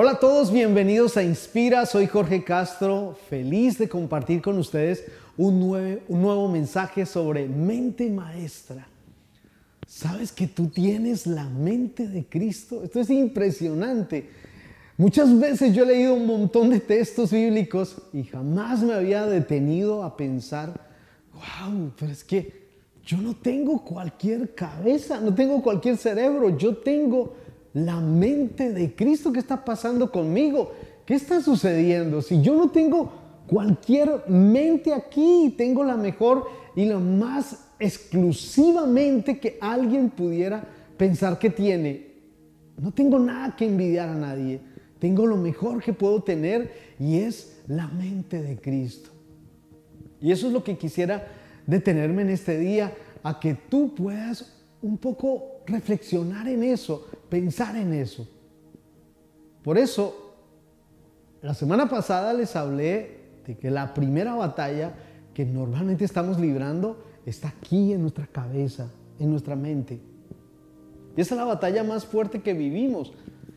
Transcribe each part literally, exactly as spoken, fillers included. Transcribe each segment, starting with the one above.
Hola a todos, bienvenidos a Inspira, soy Jorge Castro, feliz de compartir con ustedes un nuevo, un nuevo mensaje sobre mente maestra. ¿Sabes que tú tienes la mente de Cristo? Esto es impresionante. Muchas veces yo he leído un montón de textos bíblicos y jamás me había detenido a pensar, wow, pero es que yo no tengo cualquier cabeza, no tengo cualquier cerebro, yo tengo la mente de Cristo. ¿Qué está pasando conmigo? ¿Qué está sucediendo? Si yo no tengo cualquier mente aquí, tengo la mejor y la más exclusivamente que alguien pudiera pensar que tiene. No tengo nada que envidiar a nadie. Tengo lo mejor que puedo tener y es la mente de Cristo. Y eso es lo que quisiera detenerme en este día, a que tú puedas un poco reflexionar en eso, pensar en eso. Por eso, la semana pasada les hablé de que la primera batalla que normalmente estamos librando está aquí en nuestra cabeza, en nuestra mente. Y esa es la batalla más fuerte que vivimos.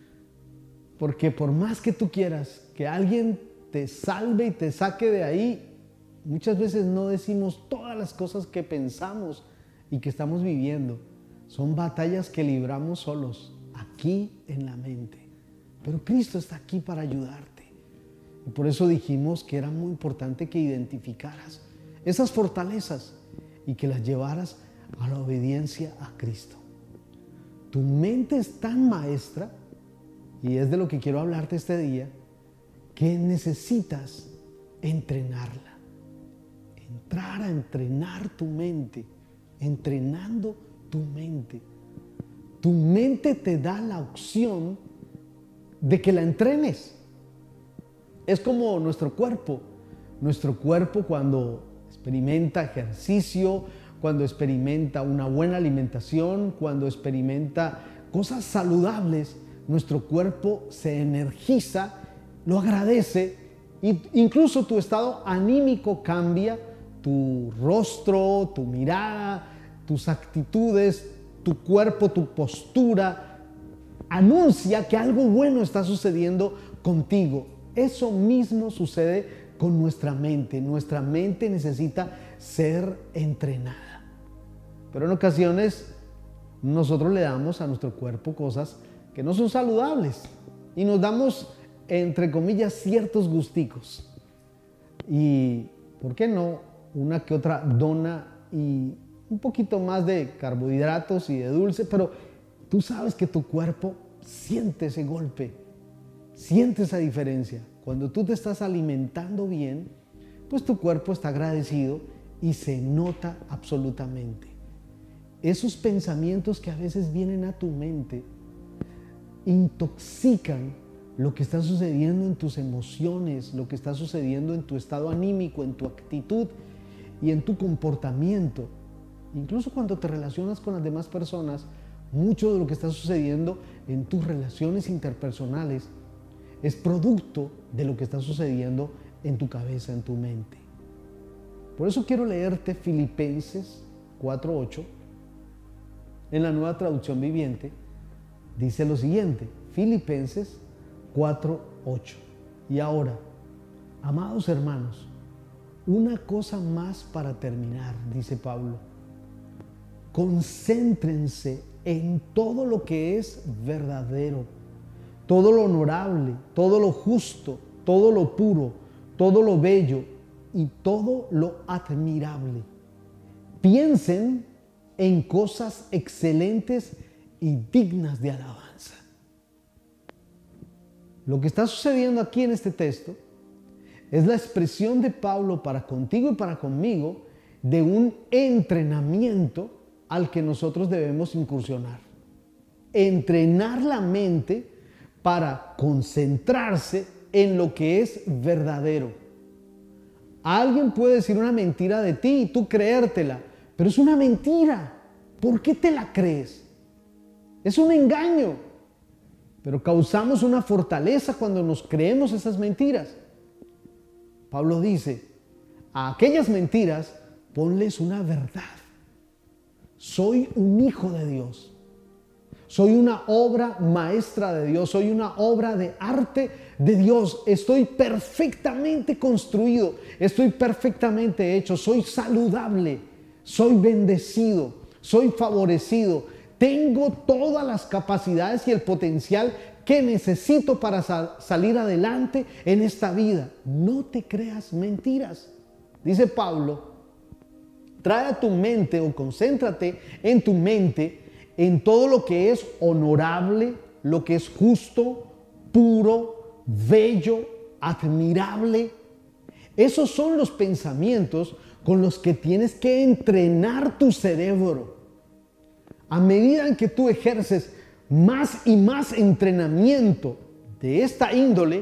Porque por más que tú quieras que alguien te salve y te saque de ahí, muchas veces no decimos todas las cosas que pensamos y que estamos viviendo. Son batallas que libramos solos, aquí en la mente. Pero Cristo está aquí para ayudarte. Y por eso dijimos que era muy importante que identificaras esas fortalezas y que las llevaras a la obediencia a Cristo. Tu mente es tan maestra, y es de lo que quiero hablarte este día, que necesitas entrenarla. Entrar a entrenar tu mente, entrenando tu mente. Tu mente te da la opción de que la entrenes. Es como nuestro cuerpo. Nuestro cuerpo, cuando experimenta ejercicio, cuando experimenta una buena alimentación, cuando experimenta cosas saludables, nuestro cuerpo se energiza, lo agradece, e incluso tu estado anímico cambia, tu rostro, tu mirada, tus actitudes, tu cuerpo, tu postura, anuncia que algo bueno está sucediendo contigo. Eso mismo sucede con nuestra mente. Nuestra mente necesita ser entrenada. Pero en ocasiones nosotros le damos a nuestro cuerpo cosas que no son saludables y nos damos, entre comillas, ciertos gusticos. Y, ¿por qué no? Una que otra dona y un poquito más de carbohidratos y de dulce, pero tú sabes que tu cuerpo siente ese golpe, siente esa diferencia. Cuando tú te estás alimentando bien, pues tu cuerpo está agradecido y se nota absolutamente. Esos pensamientos que a veces vienen a tu mente intoxican lo que está sucediendo en tus emociones, lo que está sucediendo en tu estado anímico, en tu actitud y en tu comportamiento. Incluso cuando te relacionas con las demás personas, mucho de lo que está sucediendo en tus relaciones interpersonales es producto de lo que está sucediendo en tu cabeza, en tu mente. Por eso quiero leerte Filipenses cuatro ocho. En la Nueva Traducción Viviente dice lo siguiente, Filipenses cuatro ocho. Y ahora, amados hermanos, una cosa más para terminar, dice Pablo. Concéntrense en todo lo que es verdadero, todo lo honorable, todo lo justo, todo lo puro, todo lo bello y todo lo admirable. Piensen en cosas excelentes y dignas de alabanza. Lo que está sucediendo aquí en este texto es la expresión de Pablo para contigo y para conmigo de un entrenamiento al que nosotros debemos incursionar. Entrenar la mente para concentrarse en lo que es verdadero. Alguien puede decir una mentira de ti y tú creértela, pero es una mentira. ¿Por qué te la crees? Es un engaño. Pero causamos una fortaleza cuando nos creemos esas mentiras. Pablo dice, a aquellas mentiras ponles una verdad. Soy un hijo de Dios. Soy una obra maestra de Dios, soy una obra de arte de Dios. Estoy perfectamente construido, estoy perfectamente hecho, soy saludable, soy bendecido, soy favorecido. Tengo todas las capacidades y el potencial que necesito para sal- salir adelante en esta vida. No te creas mentiras. Dice Pablo, trae a tu mente o concéntrate en tu mente en todo lo que es honorable, lo que es justo, puro, bello, admirable. Esos son los pensamientos con los que tienes que entrenar tu cerebro. A medida en que tú ejerces más y más entrenamiento de esta índole,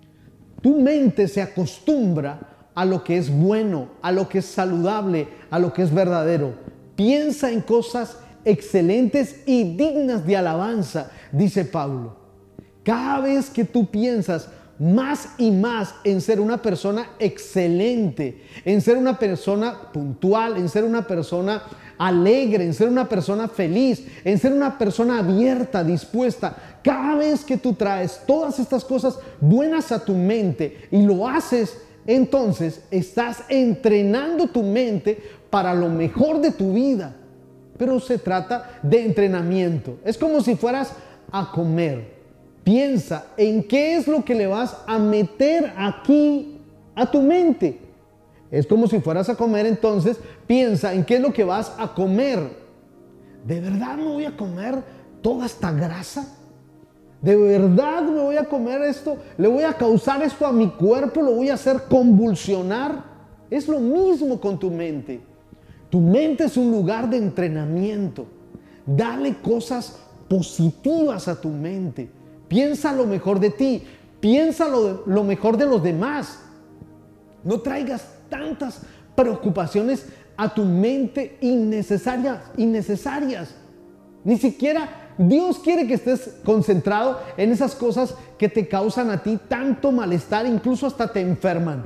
tu mente se acostumbra a lo que es bueno, a lo que es saludable, a lo que es verdadero. Piensa en cosas excelentes y dignas de alabanza, dice Pablo. Cada vez que tú piensas más y más en ser una persona excelente, en ser una persona puntual, en ser una persona alegre, en ser una persona feliz, en ser una persona abierta, dispuesta, cada vez que tú traes todas estas cosas buenas a tu mente y lo haces, entonces estás entrenando tu mente para lo mejor de tu vida. Pero se trata de entrenamiento. Es como si fueras a comer. Piensa en qué es lo que le vas a meter aquí a tu mente. Es como si fueras a comer, entonces piensa en qué es lo que vas a comer. ¿De verdad me voy a comer toda esta grasa? ¿De verdad me voy a comer esto? ¿Le voy a causar esto a mi cuerpo? ¿Lo voy a hacer convulsionar? Es lo mismo con tu mente. Tu mente es un lugar de entrenamiento. Dale cosas positivas a tu mente. Piensa lo mejor de ti. Piensa lo, lo mejor de los demás. No traigas tantas preocupaciones a tu mente innecesarias, innecesarias. Ni siquiera Dios quiere que estés concentrado en esas cosas que te causan a ti tanto malestar, incluso hasta te enferman.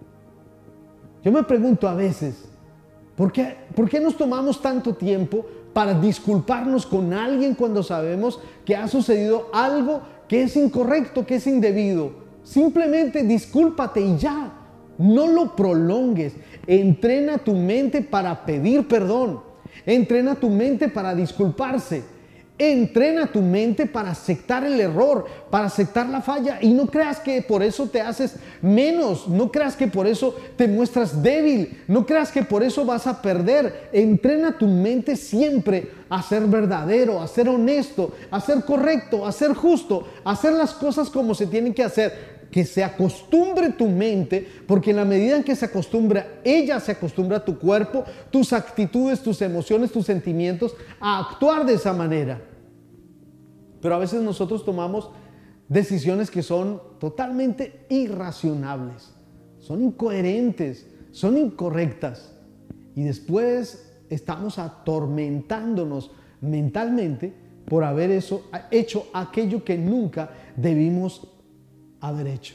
Yo me pregunto a veces, ¿por qué, ¿por qué nos tomamos tanto tiempo para disculparnos con alguien cuando sabemos que ha sucedido algo que es incorrecto, que es indebido? Simplemente discúlpate y ya. No lo prolongues. Entrena tu mente para pedir perdón. Entrena tu mente para disculparse. Entrena tu mente para aceptar el error, para aceptar la falla. Y no creas que por eso te haces menos. No creas que por eso te muestras débil. No creas que por eso vas a perder. Entrena tu mente siempre a ser verdadero, a ser honesto, a ser correcto, a ser justo, a hacer las cosas como se tienen que hacer. Que se acostumbre tu mente, porque en la medida en que se acostumbra, ella se acostumbra a tu cuerpo, tus actitudes, tus emociones, tus sentimientos, a actuar de esa manera. Pero a veces nosotros tomamos decisiones que son totalmente irracionables, son incoherentes, son incorrectas. Y después estamos atormentándonos mentalmente por haber eso, hecho aquello que nunca debimos haber hecho.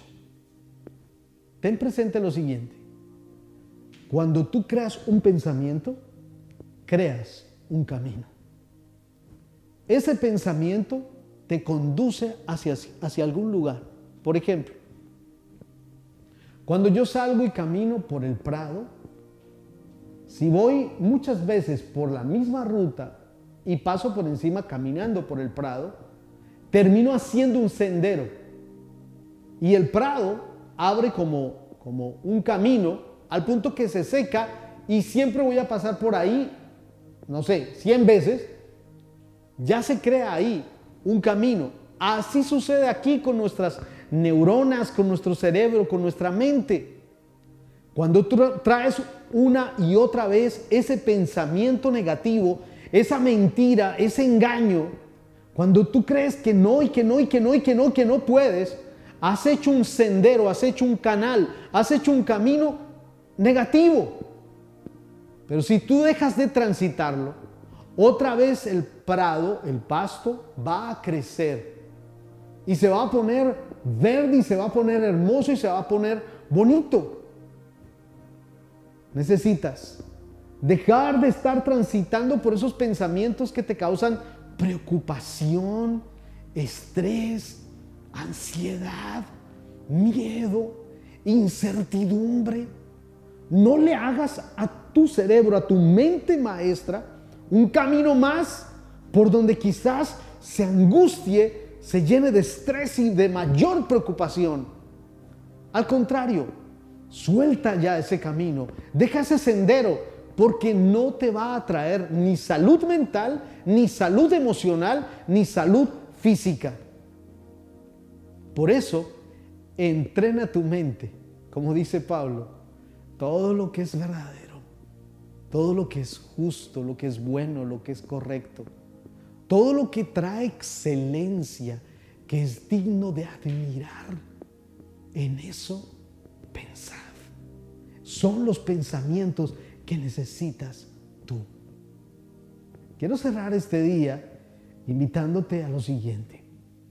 Ten presente lo siguiente: cuando tú creas un pensamiento, creas un camino. Ese pensamiento te conduce hacia, hacia algún lugar. Por ejemplo, cuando yo salgo y camino por el prado, si voy muchas veces por la misma ruta y paso por encima caminando por el prado, termino haciendo un sendero. Y el prado abre como, como un camino al punto que se seca y siempre voy a pasar por ahí, no sé, cien veces. Ya se crea ahí un camino. Así sucede aquí con nuestras neuronas, con nuestro cerebro, con nuestra mente. Cuando tú traes una y otra vez ese pensamiento negativo, esa mentira, ese engaño, cuando tú crees que no y que no y que no y que no, que no puedes, has hecho un sendero, has hecho un canal, has hecho un camino negativo. Pero si tú dejas de transitarlo, otra vez el prado, el pasto, va a crecer. Y se va a poner verde y se va a poner hermoso y se va a poner bonito. Necesitas dejar de estar transitando por esos pensamientos que te causan preocupación, estrés, ansiedad, miedo, incertidumbre. No le hagas a tu cerebro, a tu mente maestra, un camino más por donde quizás se angustie, se llene de estrés y de mayor preocupación. Al contrario, suelta ya ese camino, deja ese sendero, porque no te va a traer ni salud mental, ni salud emocional, ni salud física. Por eso, entrena tu mente, como dice Pablo, todo lo que es verdadero, todo lo que es justo, lo que es bueno, lo que es correcto, todo lo que trae excelencia, que es digno de admirar, en eso pensad. Son los pensamientos que necesitas tú. Quiero cerrar este día invitándote a lo siguiente.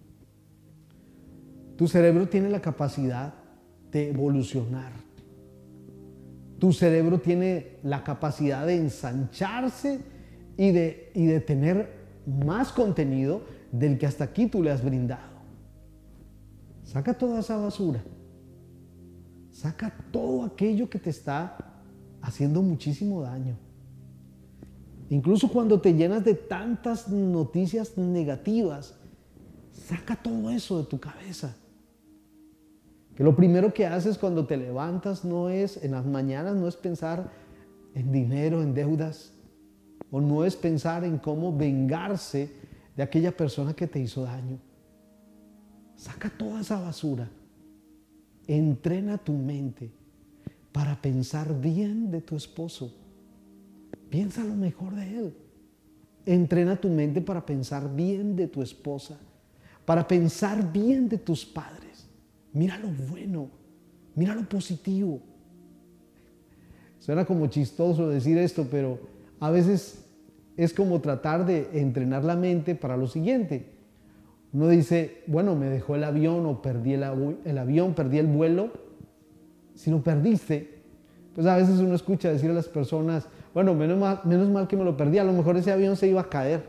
Tu cerebro tiene la capacidad de evolucionar. Tu cerebro tiene la capacidad de ensancharse y de, y de tener más contenido del que hasta aquí tú le has brindado. Saca toda esa basura. Saca todo aquello que te está haciendo muchísimo daño. Incluso cuando te llenas de tantas noticias negativas, saca todo eso de tu cabeza. Que lo primero que haces cuando te levantas no es, en las mañanas, no es pensar en dinero, en deudas, o no es pensar en cómo vengarse de aquella persona que te hizo daño. Saca toda esa basura. Entrena tu mente para pensar bien de tu esposo. Piensa lo mejor de él. Entrena tu mente para pensar bien de tu esposa, para pensar bien de tus padres. Mira lo bueno, mira lo positivo. Suena como chistoso decir esto, pero a veces es como tratar de entrenar la mente para lo siguiente. Uno dice, bueno, me dejó el avión o perdí el, avi- el avión, perdí el vuelo. Si lo perdiste, pues a veces uno escucha decir a las personas, bueno, menos mal, menos mal que me lo perdí, a lo mejor ese avión se iba a caer.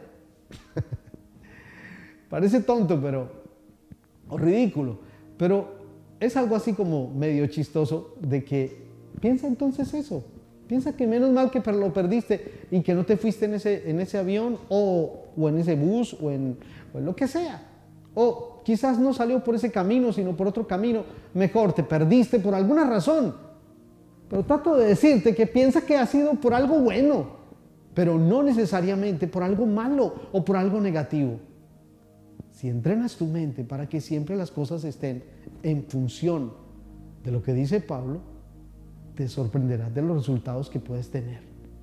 Parece tonto, pero, o ridículo, pero es algo así como medio chistoso de que piensa entonces eso. Piensa que menos mal que lo perdiste y que no te fuiste en ese, en ese avión o, o en ese bus o en, o en lo que sea. O quizás no salió por ese camino, sino por otro camino. Mejor, te perdiste por alguna razón. Pero trato de decirte que piensa que ha sido por algo bueno, pero no necesariamente por algo malo o por algo negativo. Si entrenas tu mente para que siempre las cosas estén en función de lo que dice Pablo, te sorprenderás de los resultados que puedes tener.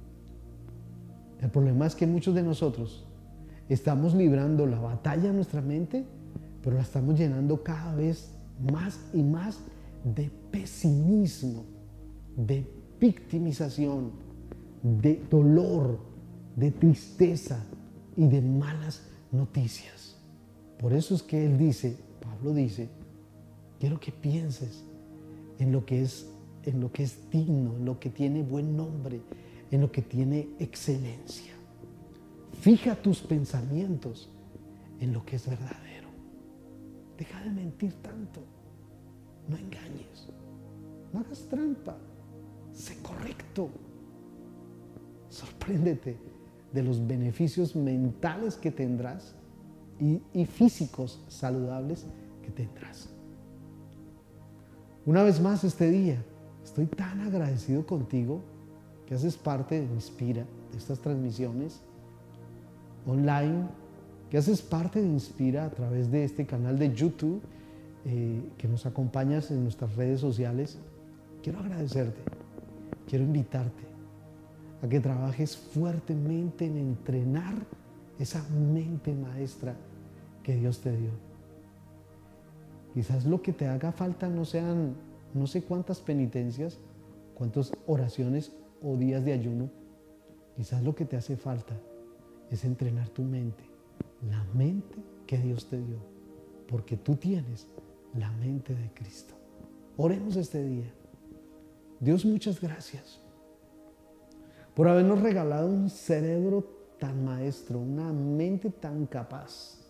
El problema es que muchos de nosotros estamos librando la batalla en nuestra mente, pero la estamos llenando cada vez más y más de pesimismo, de victimización, de dolor, de tristeza y de malas noticias. Por eso es que él dice, Pablo dice, quiero que pienses en lo que es, en lo que es digno, en lo que tiene buen nombre, en lo que tiene excelencia. Fija tus pensamientos en lo que es verdadero. Deja de mentir tanto. No engañes. No hagas trampa. Sé correcto. Sorpréndete de los beneficios mentales que tendrás y, y físicos saludables que tendrás. Una vez más este día, estoy tan agradecido contigo que haces parte de Inspira, de estas transmisiones online, que haces parte de Inspira a través de este canal de YouTube, eh, que nos acompañas en nuestras redes sociales. Quiero agradecerte, quiero invitarte a que trabajes fuertemente en entrenar esa mente maestra que Dios te dio. Quizás lo que te haga falta no sean no sé cuántas penitencias, cuántas oraciones o días de ayuno. Quizás lo que te hace falta es entrenar tu mente, la mente que Dios te dio, porque tú tienes la mente de Cristo. Oremos este día. Dios, muchas gracias por habernos regalado un cerebro tan maestro, una mente tan capaz.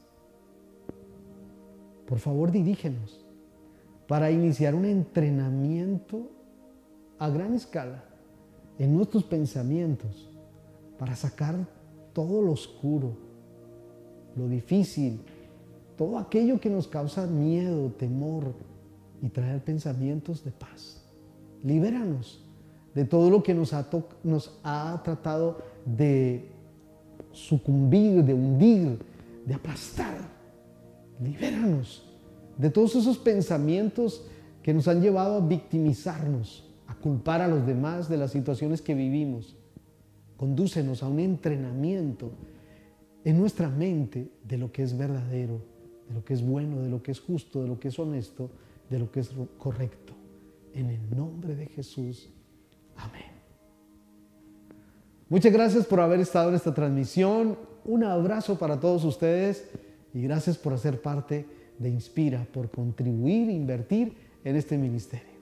Por favor, dirígenos para iniciar un entrenamiento a gran escala en nuestros pensamientos, para sacar todo lo oscuro, lo difícil, todo aquello que nos causa miedo, temor, y traer pensamientos de paz. Libéranos de todo lo que nos ha, nos ha tratado de sucumbir, de hundir, de aplastar. Libéranos de todos esos pensamientos que nos han llevado a victimizarnos, a culpar a los demás de las situaciones que vivimos. Condúcenos a un entrenamiento en nuestra mente de lo que es verdadero, de lo que es bueno, de lo que es justo, de lo que es honesto, de lo que es correcto. En el nombre de Jesús. Amén. Muchas gracias por haber estado en esta transmisión. Un abrazo para todos ustedes y gracias por hacer parte de Inspira, por contribuir e invertir en este ministerio.